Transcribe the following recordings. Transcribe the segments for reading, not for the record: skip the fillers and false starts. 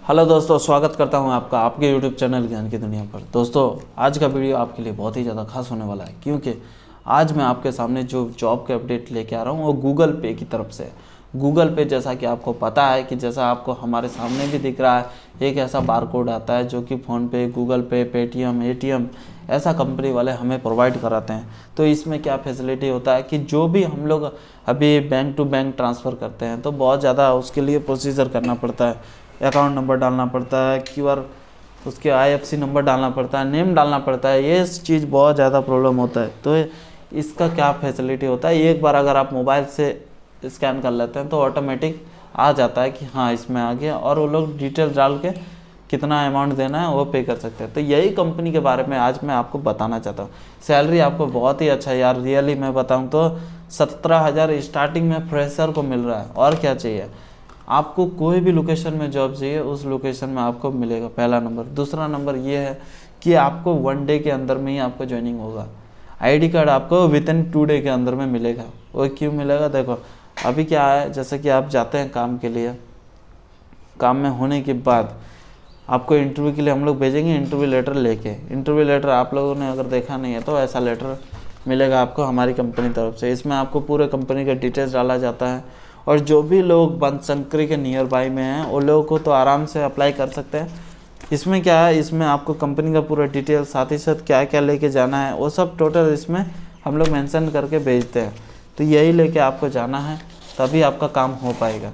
Hello दोस्तों, स्वागत करता हूं आपका आपके यूट्यूब चैनल ज्ञान की दुनिया पर। दोस्तों, आज का वीडियो आपके लिए बहुत ही ज़्यादा खास होने वाला है, क्योंकि आज मैं आपके सामने जो जॉब के अपडेट लेके आ रहा हूं वो गूगल पे की तरफ से। गूगल पे, जैसा कि आपको पता है कि जैसा आपको हमारे सामने भी दिख रहा है, एक ऐसा बारकोड आता है जो कि PhonePe, Google Pay, Paytm, ATM ऐसा कंपनी वाले हमें प्रोवाइड कराते हैं। तो इसमें क्या फैसिलिटी होता है कि जो भी हम लोग अभी बैंक टू बैंक ट्रांसफ़र करते हैं तो बहुत ज़्यादा उसके लिए प्रोसीजर करना पड़ता है। अकाउंट नंबर डालना पड़ता है, क्यूआर, उसके आईएफएससी नंबर डालना पड़ता है, नेम डालना पड़ता है। ये चीज़ बहुत ज़्यादा प्रॉब्लम होता है। तो इसका क्या फैसिलिटी होता है, एक बार अगर आप मोबाइल से स्कैन कर लेते हैं तो ऑटोमेटिक आ जाता है कि हाँ इसमें आ गया, और वो लोग डिटेल डाल के कितना अमाउंट देना है वो पे कर सकते हैं। तो यही कंपनी के बारे में आज मैं आपको बताना चाहता हूँ। सैलरी आपको बहुत ही अच्छा है यार, रियली मैं बताऊँ तो 17,000 स्टार्टिंग में फ्रेशर को मिल रहा है। और क्या चाहिए आपको, कोई भी लोकेशन में जॉब चाहिए उस लोकेशन में आपको मिलेगा, पहला नंबर। दूसरा नंबर ये है कि आपको 1 डे के अंदर में ही आपको ज्वाइनिंग होगा। आईडी कार्ड आपको विदिन 2 डे के अंदर में मिलेगा। वो क्यों मिलेगा, देखो अभी क्या है, जैसे कि आप जाते हैं काम के लिए, काम में होने के बाद आपको इंटरव्यू के लिए हम लोग भेजेंगे इंटरव्यू लेटर लेके। इंटरव्यू लेटर आप लोगों ने अगर देखा नहीं है तो ऐसा लेटर मिलेगा आपको हमारी कंपनी तरफ से। इसमें आपको पूरे कंपनी का डिटेल्स डाला जाता है, और जो भी लोग बनशंकरी के नियर बाई में हैं वो लोगों को तो आराम से अप्लाई कर सकते हैं। इसमें क्या है, इसमें आपको कंपनी का पूरा डिटेल, साथ ही साथ क्या क्या लेके जाना है वो सब टोटल इसमें हम लोग मेंशन करके भेजते हैं। तो यही लेके आपको जाना है, तभी आपका काम हो पाएगा।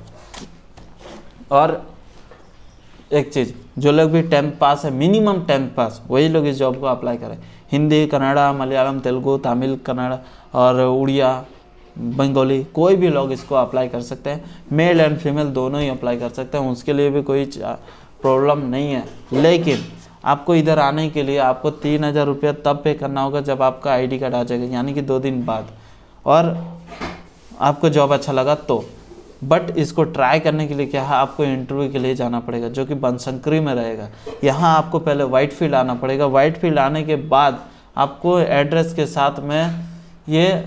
और एक चीज़, जो लोग भी 10th पास है, मिनिमम 10th पास, वही लोग इस जॉब को अप्लाई करें। हिंदी, कन्नड़ा, मलयालम, तेलुगु, तमिल, कन्नड़ और उड़िया, बंगाली, कोई भी लोग इसको अप्लाई कर सकते हैं। मेल एंड फीमेल दोनों ही अप्लाई कर सकते हैं, उसके लिए भी कोई प्रॉब्लम नहीं है। लेकिन आपको इधर आने के लिए आपको 3,000 रुपया तब पे करना होगा जब आपका आईडी कार्ड आ जाएगा, यानी कि 2 दिन बाद, और आपको जॉब अच्छा लगा तो। बट इसको ट्राई करने के लिए क्या है, आपको इंटरव्यू के लिए जाना पड़ेगा, जो कि बनशंकरी में रहेगा। यहाँ आपको पहले व्हाइटफील्ड आना पड़ेगा। व्हाइटफील्ड आने के बाद आपको एड्रेस के साथ में ये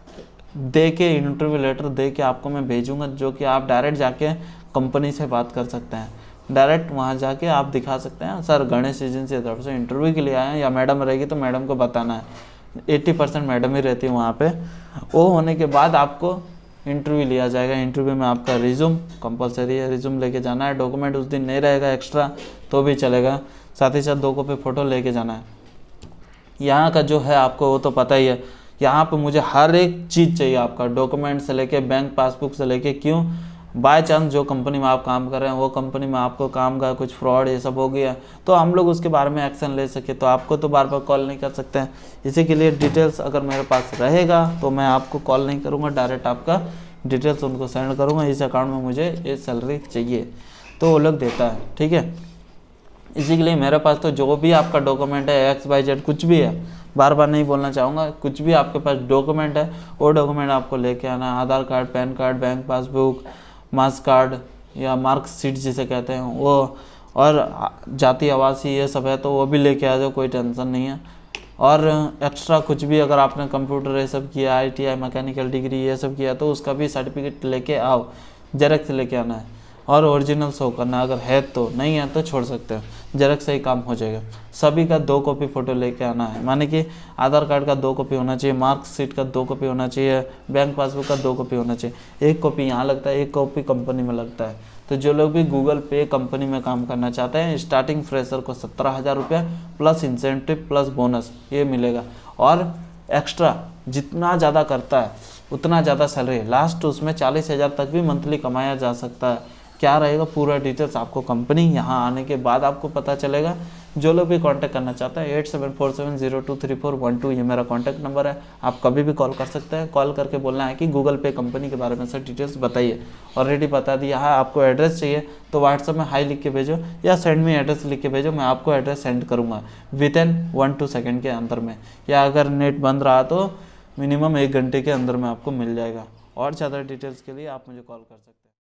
दे के, इंटरव्यू लेटर दे के आपको मैं भेजूंगा, जो कि आप डायरेक्ट जाके कंपनी से बात कर सकते हैं। डायरेक्ट वहाँ जाके आप दिखा सकते हैं, सर गणेश एजेंसी की तरफ से इंटरव्यू के लिए आए हैं, या मैडम रहेगी तो मैडम को बताना है। 80% मैडम ही रहती है वहाँ पे। वो होने के बाद आपको इंटरव्यू लिया जाएगा। इंटरव्यू में आपका रिज्यूम कंपलसरी है, रिज्यूम लेके जाना है। डॉक्यूमेंट उस दिन नहीं रहेगा एक्स्ट्रा तो भी चलेगा, साथ ही साथ 2 कॉपी फ़ोटो लेके जाना है। यहाँ का जो है आपको वो तो पता ही है, यहाँ पे मुझे हर एक चीज़ चाहिए आपका, डॉक्यूमेंट से लेके बैंक पासबुक से लेके। क्यों, बाय चांस जो कंपनी में आप काम कर रहे हैं वो कंपनी में आपको काम का कुछ फ्रॉड ये सब हो गया तो हम लोग उसके बारे में एक्शन ले सके, तो आपको तो बार बार कॉल नहीं कर सकते हैं। इसी के लिए डिटेल्स अगर मेरे पास रहेगा तो मैं आपको कॉल नहीं करूँगा, डायरेक्ट आपका डिटेल्स उनको सेंड करूँगा, इस अकाउंट में मुझे ये सैलरी चाहिए, तो वो लोग देता है। ठीक है, इसी के लिए मेरे पास तो जो भी आपका डॉक्यूमेंट है, XYZ कुछ भी है, बार बार नहीं बोलना चाहूँगा, कुछ भी आपके पास डॉक्यूमेंट है वो डॉक्यूमेंट आपको लेके आना है। Aadhaar card, pan card, bank passbook, marks card या मार्कशीट जिसे कहते हैं वो, और जाति आवासी ये सब है तो वो भी लेके आ जाओ, कोई टेंशन नहीं है। और एक्स्ट्रा कुछ भी अगर आपने कंप्यूटर ये सब किया, ITI, मैकेनिकल डिग्री ये सब किया तो उसका भी सर्टिफिकेट लेके आओ, जेरॉक्स लेके आना है, और ओरिजिनल शो करना, अगर है तो, नहीं है तो छोड़ सकते हैं, जेरॉक्स से ही काम हो जाएगा। सभी का 2 कॉपी फ़ोटो लेके आना है, माने कि आधार कार्ड का 2 कॉपी होना चाहिए, मार्कशीट का 2 कॉपी होना चाहिए, बैंक पासबुक का 2 कॉपी होना चाहिए। 1 कॉपी यहाँ लगता है, 1 कॉपी कंपनी में लगता है। तो जो लोग भी गूगल पे कंपनी में काम करना चाहते हैं, स्टार्टिंग फ्रेशर को 17,000 रुपया प्लस इंसेंटिव प्लस बोनस ये मिलेगा, और एक्स्ट्रा जितना ज़्यादा करता है उतना ज़्यादा सैलरी, लास्ट उसमें 40,000 तक भी मंथली कमाया जा सकता है। क्या रहेगा, पूरा डिटेल्स आपको कंपनी यहाँ आने के बाद आपको पता चलेगा। जो लोग भी कांटेक्ट करना चाहते हैं 8747023412 ये मेरा कांटेक्ट नंबर है, आप कभी भी कॉल कर सकते हैं। कॉल करके बोलना है कि गूगल पे कंपनी के बारे में सर डिटेल्स बताइए। ऑलरेडी बता दिया है, आपको एड्रेस चाहिए तो व्हाट्सएप में हाई लिख के भेजो या सेंड मी एड्रेस लिख के भेजो, मैं आपको एड्रेस सेंड करूँगा विदिन 1-2 सेकेंड के अंदर में, या अगर नेट बंद रहा तो मिनिमम 1 घंटे के अंदर में आपको मिल जाएगा। और ज़्यादा डिटेल्स के लिए आप मुझे कॉल कर सकते हैं।